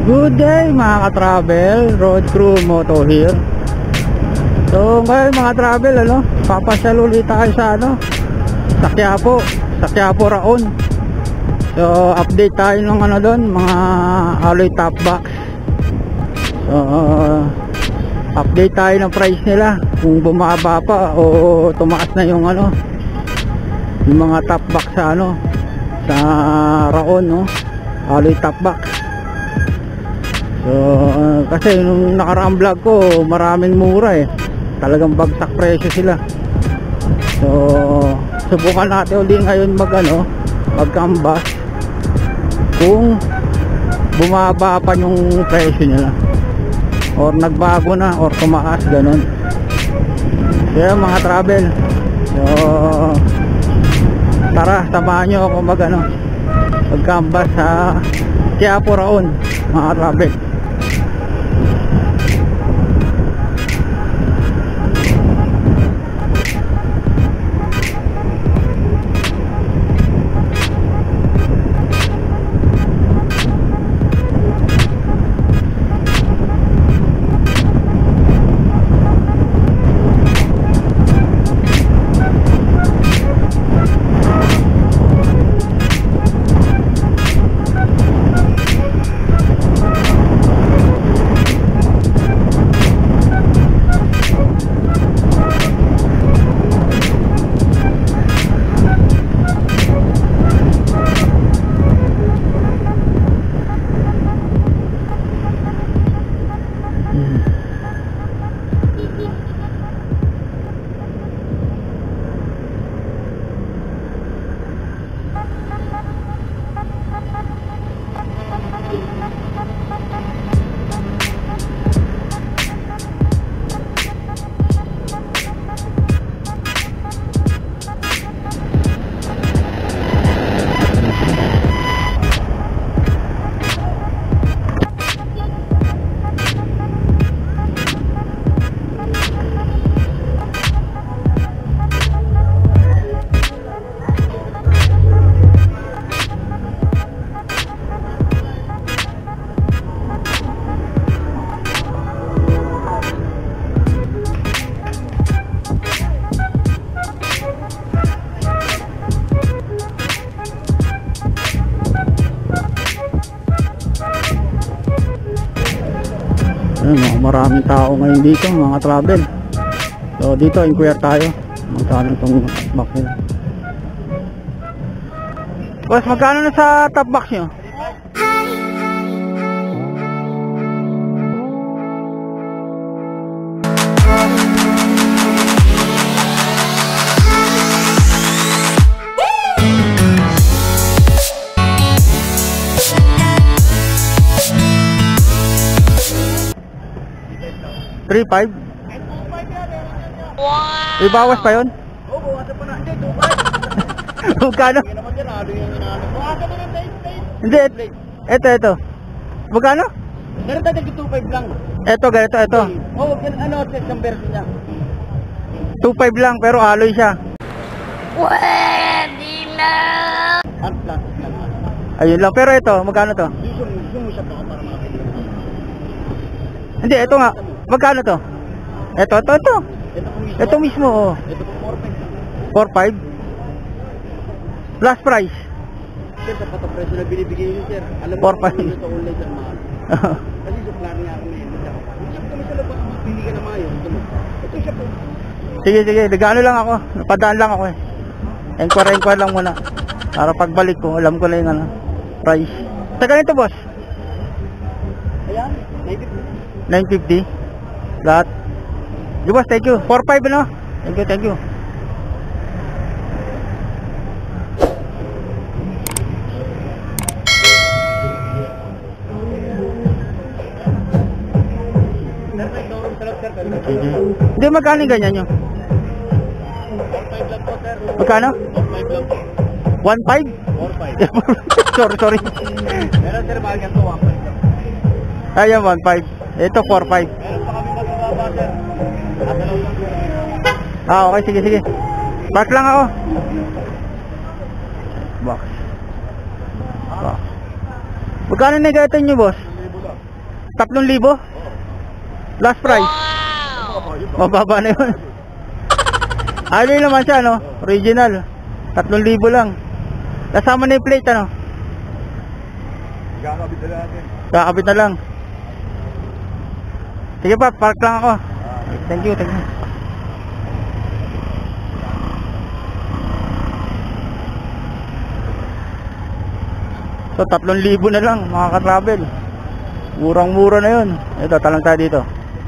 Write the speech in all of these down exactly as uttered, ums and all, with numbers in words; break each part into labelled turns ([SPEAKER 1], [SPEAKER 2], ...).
[SPEAKER 1] Good day mga ka-travel, Road Crew Moto here. So ngayon mga travel, ano, papasyal ulit tayo sa ano, sa Quiapo, sa Quiapo Raon. So update tayo ng ano doon, mga alloy top box. So uh, update tayo ng price nila, kung bumaba pa o tumaas na yung ano, yung mga top box sa ano, sa Raon, no, alloy top box. So uh, kasi nung nakaraang vlog ko, maraming mura eh, talagang bagsak presyo sila. So subukan natin ulit ngayon mag ano, mag-canvas kung bumaba pa yung presyo nila or nagbago na or tumaas, ganun. Kaya mga travel, so tara, samahan nyo ako mag ano, mag-canvas sa Quiapo Raon mga travel. Ayun, maraming tao ngayon dito mga travel. So dito inquire tayo magkano itong top box nyo. Boss, magkano na sa top box nyo? three five? Wow! Ibawas pa yun?
[SPEAKER 2] Oo, bawasan pa na. Hindi, two five.
[SPEAKER 1] Magkano?
[SPEAKER 2] Hindi naman yan, halo yung inano. Bawasan pa ng date plate.
[SPEAKER 1] Hindi, eto, eto. Magkano?
[SPEAKER 2] Ganun tayo, two five lang.
[SPEAKER 1] Eto, ganito, eto.
[SPEAKER 2] Oo, ano, isang version niya.
[SPEAKER 1] two five lang, pero alloy siya.
[SPEAKER 3] Pwede na!
[SPEAKER 2] Ang plastic lang.
[SPEAKER 1] Ayun lang, pero ito, magkano to?
[SPEAKER 2] Zoom, zoom mo siya to para makakita.
[SPEAKER 1] Hindi, ito nga. Magkano to? Ito, ito, ito.
[SPEAKER 2] Ito po mismo.
[SPEAKER 1] Ito mismo, oh.
[SPEAKER 2] Ito po four five.
[SPEAKER 1] four five? Last price?
[SPEAKER 2] Sir, sa patapresyo na binibigay niyo, sir. Alam mo,
[SPEAKER 1] four five.
[SPEAKER 2] kung ito online, sir, mahal. Kasi supplier niya ako ngayon. Hindi siya kami sa labas. Hindi ka na mayo. Ito siya po.
[SPEAKER 1] Sige, sige. Nagano lang ako. Napadaan lang ako eh. Enquire, enquire lang muna. Para pagbalik ko, alam ko na yung ano, price. Sa ganito, boss?
[SPEAKER 2] Ayan, native.
[SPEAKER 1] nine fifty lahat. Di boss, thank you. four five, ano? Thank you, thank you. Hindi, magkano yung ganyan nyo? Magkano? one five?
[SPEAKER 2] four five.
[SPEAKER 1] Sorry, sorry.
[SPEAKER 2] Meron, sir, bagay ito, one five.
[SPEAKER 1] Ayan, one five. Ito, four five.
[SPEAKER 2] Meron pa kami magkababa, sir.
[SPEAKER 1] Ah, okay, sige, sige. Park lang ako. Box. Box. Magkano negatan nyo, boss? tatlong libo? Last price? Mababa na yun. Ano yun naman siya, no? Original. Tatlong libo lang. Kasama na yung plate, ano?
[SPEAKER 2] Kakabit na natin.
[SPEAKER 1] Kakabit na lang. Sige pa, park lang ako. Thank you, thank you. So, tatlong libo na lang, mga ka-travel. Murang-mura na yun. Ito, talang tayo dito.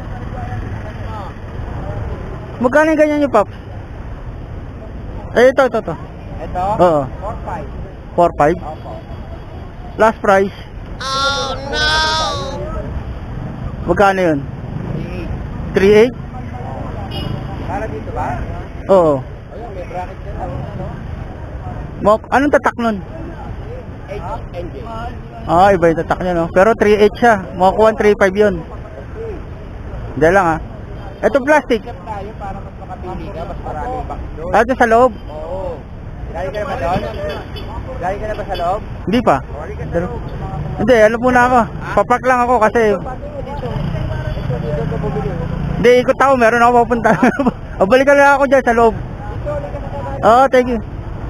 [SPEAKER 1] Magkano yung ganyan yung Pops? Eh, ito, ito, ito.
[SPEAKER 2] Ito?
[SPEAKER 1] Oo.
[SPEAKER 2] four five.
[SPEAKER 1] four five?
[SPEAKER 2] Opo.
[SPEAKER 1] Last price?
[SPEAKER 3] Oh no!
[SPEAKER 1] Magkano yun?
[SPEAKER 2] three eight.
[SPEAKER 1] three eight?
[SPEAKER 2] Para dito ba?
[SPEAKER 1] Oo.
[SPEAKER 2] Ayun, may bracket dyan. Ano?
[SPEAKER 1] Mok, anong tatak nun?
[SPEAKER 2] eight N J.
[SPEAKER 1] Ah, iba yung tatak niya, no? Pero three eight siya. Makakuha three five yun. Hindi lang, ha? Ito plastic.
[SPEAKER 2] Check tayo para mas makapili ka. Mas maraming box doon.
[SPEAKER 1] Ah, ito sa loob?
[SPEAKER 2] Oo. Galing ka na ba doon? Galing ka na ba sa loob?
[SPEAKER 1] Hindi pa.
[SPEAKER 2] Galing ka sa loob.
[SPEAKER 1] Hindi, alam muna ako. Papark lang ako kasi...
[SPEAKER 2] Dito. Ito, dito ka bumili.
[SPEAKER 1] Hindi, ikot ako. Meron ako papunta. O, balikan lang ako dyan sa loob. Oo, thank you.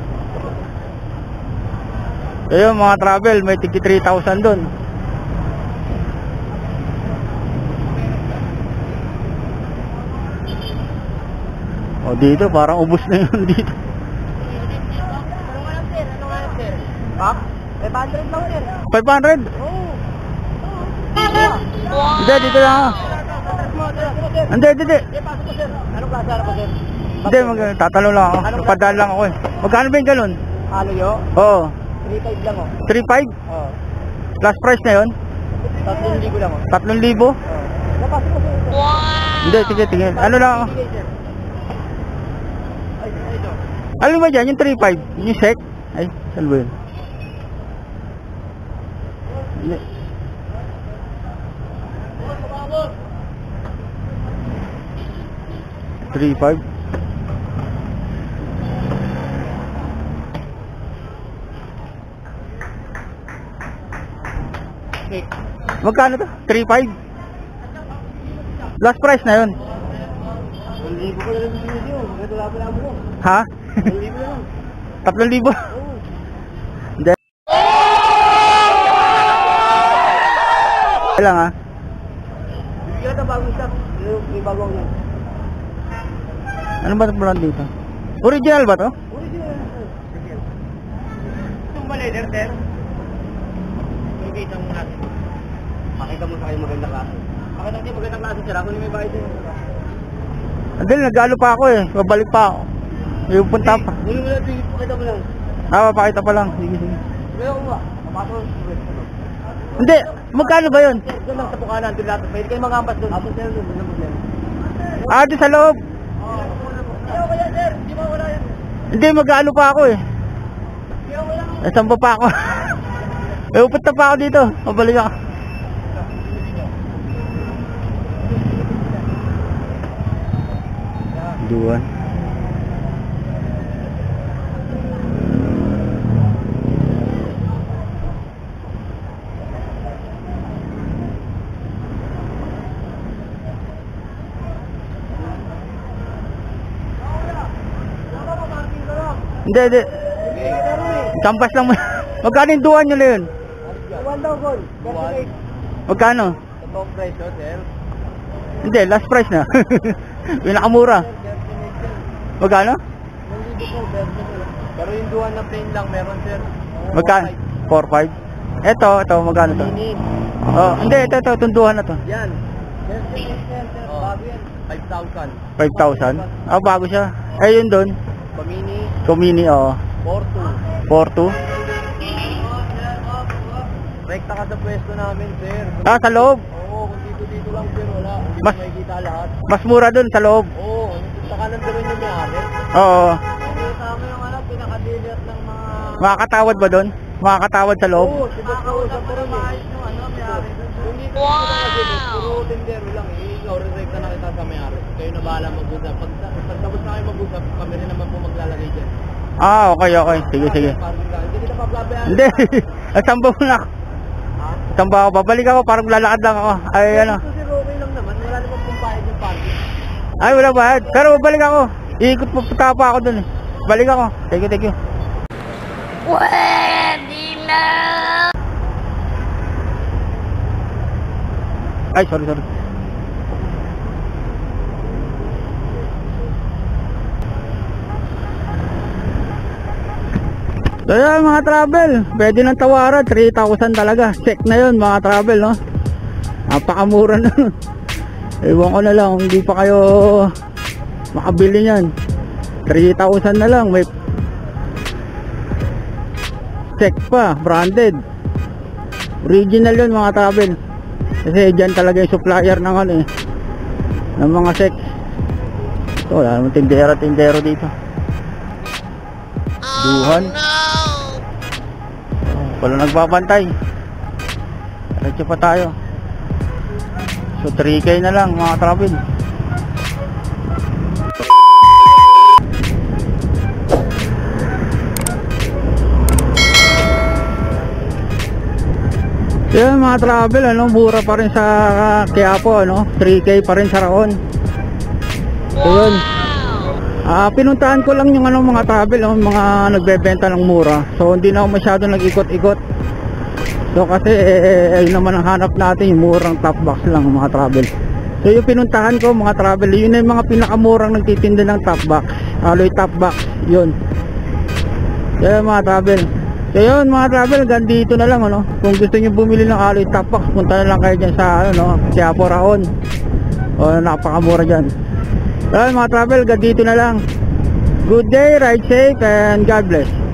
[SPEAKER 1] Ayun, mga travel, may tiki three thousand doon. O, dito, parang ubos na yun dito.
[SPEAKER 2] Ano nga lang, sir? Ano nga lang, sir? Ha? five hundred lang, sir.
[SPEAKER 1] five hundred?
[SPEAKER 2] Oo.
[SPEAKER 1] Hindi, dito lang ako. Hindi, hindi, hindi.
[SPEAKER 2] Pasok ko, sir. Anong klase ano ko, sir?
[SPEAKER 1] Hindi, mag- tatanong lang ako. Padaan lang ako eh. Magkano ba yung galon?
[SPEAKER 2] Ano yun?
[SPEAKER 1] Oo.
[SPEAKER 2] three five lang, oh.
[SPEAKER 1] three five?
[SPEAKER 2] Oo.
[SPEAKER 1] Last price na yun?
[SPEAKER 2] Tatlong libo lang, oh.
[SPEAKER 1] three libo?
[SPEAKER 2] Oo. Napasok ko, sir.
[SPEAKER 1] Hindi, sige, tingin. Ano lang ako?
[SPEAKER 2] Bigay, sir. Ay, ay, ito.
[SPEAKER 1] Alam mo dyan, yung three five? Yung sec? Ay, saan ba yun? Hindi. three five?
[SPEAKER 2] Okay.
[SPEAKER 1] Magkano to? three five? Last price na yun.
[SPEAKER 2] Ang libo ko na lang yung video. Ito lang pala mo.
[SPEAKER 1] Ha?
[SPEAKER 2] Ang libo lang.
[SPEAKER 1] Tatlong libo?
[SPEAKER 2] Oo.
[SPEAKER 1] Hindi. Lang ha?
[SPEAKER 2] Bibigyan ka bagong stock. May bagong yan.
[SPEAKER 1] Ano ba itong brand dito? Original ba to?
[SPEAKER 2] Original na, sir. Sige. Itong ba leather, sir? Makikita mo natin. Makita mo sa kayo maganda klase. Makita mo maganda klase, sir. Ako na may bayad din.
[SPEAKER 1] Hindi, nag-alo pa ako eh. Babalik pa ako. Yung punta pa.
[SPEAKER 2] Muli mo lang, sige, pakita mo lang.
[SPEAKER 1] Ah, papakita pa lang. Sige, sige.
[SPEAKER 2] Kaya ko ba? Napasok.
[SPEAKER 1] Hindi, magkano ba yun?
[SPEAKER 2] Sir, doon lang sa bukanan. Doon lahat. Pwede kayo mangampas doon. Apo, sir. Doon lang problema.
[SPEAKER 1] Ah, di sa loob.
[SPEAKER 2] Ayaw kaya, sir. Hindi mo wala yan.
[SPEAKER 1] Hindi, mag-alo pa ako eh.
[SPEAKER 2] Ayaw wala.
[SPEAKER 1] Nasaan pa pa ako? Eh, upunta pa ako dito. Mabalik ako. Duwan. Hindi, hindi. Kampas lang mo. Magkano yung duwan nyo na yun?
[SPEAKER 2] One daw, gold.
[SPEAKER 1] Magkano?
[SPEAKER 2] Ito price, oh, sir.
[SPEAKER 1] Hindi, last price na. Pinakamura. Magkano?
[SPEAKER 2] Pero yung duwan na plain lang meron, sir.
[SPEAKER 1] Magkano? four five? Ito, ito, magkano to?
[SPEAKER 2] Mini.
[SPEAKER 1] Oh, hindi, ito, ito, itong duwan na to.
[SPEAKER 2] Yan. Sir, sir, sir, sir. Bago yan. five thousand.
[SPEAKER 1] five thousand? Ah, bago siya. Eh, yun doon.
[SPEAKER 2] Pamini.
[SPEAKER 1] Kumini, oo.
[SPEAKER 2] four two.
[SPEAKER 1] four two?
[SPEAKER 2] Rekta ka sa pwesto namin, sir.
[SPEAKER 1] Ah, sa loob?
[SPEAKER 2] Oo, kung dito-dito lang, sir, wala. Hindi
[SPEAKER 1] Mas-
[SPEAKER 2] mo makikita lahat.
[SPEAKER 1] Mas mura doon sa loob.
[SPEAKER 2] Oo, saka nandun rin yung may-ari.
[SPEAKER 1] Oo.
[SPEAKER 2] Nakita mo yung ano, pinaka-dealer ng mga...
[SPEAKER 1] Makakatawad ba doon? Makakatawad sa loob?
[SPEAKER 2] Oo, si Boss Kausap ko rin maayos yung ano, may-ari. Kung dito wow! Kasi, puro tindero lang eh. Ikaw, rekta na kita sa may-ari. Kayo na bahala mag-usap. Pag, pag tapos na kayo mag-usap, kami rin naman po maglalagay dyan.
[SPEAKER 1] Ah, okay, okay. Sige, sige.
[SPEAKER 2] Parang hindi kita pa-blabayan.
[SPEAKER 1] Hindi. Nasambaw na ako.
[SPEAKER 2] Ha?
[SPEAKER 1] Saan ba ako? Babalik ako, parang lalakad lang ako. Ay, ano.
[SPEAKER 2] Kasi okay lang naman, wala naman pong bayad yung parking.
[SPEAKER 1] Ay, wala ba? Pero balik ako. Iikot po pa ako dun eh. Balik ako. Thank you, thank you.
[SPEAKER 3] Pwede na!
[SPEAKER 1] Ay, sorry, sorry. So yan mga travel, pwede nang tawaran, three thousand talaga. Check na yun mga travel, no? Napakamura na. Ewan ko na lang, kung hindi pa kayo makabili niyan. three thousand na lang, may check pa, branded. Original yun mga travel. Kasi dyan talaga yung supplier ng ano eh, ng mga check. Ito, wala naman tindera, tindero dito. Duhan. Wala nagbabantay. Diretso pa tayo. So three K na lang mga travel. Yan mga travel, ano, mura pa rin sa Quiapo, ano, three K pa rin sa Raon. So yun. Ah, pinuntahan ko lang yung ano mga travel, oh, mga nagbebenta ng mura. So hindi na ako masyado nag-ikot-ikot. So kasi eh, ayun naman ang hanap natin, yung murang top box lang mga travel. So yung pinuntahan ko mga travel, yun yung mga pinakamurang nagtitinda ng top box, alloy top box, yun. Yan mga travel. So yun mga travel, gandito na lang ano. Kung gusto niyo bumili ng alloy top box, punta na lang kayo dyan sa ano, no, Quiapo Raon. O napakamura dyan. Well, mga travel, dito na lang. Good day, ride safe, and God bless.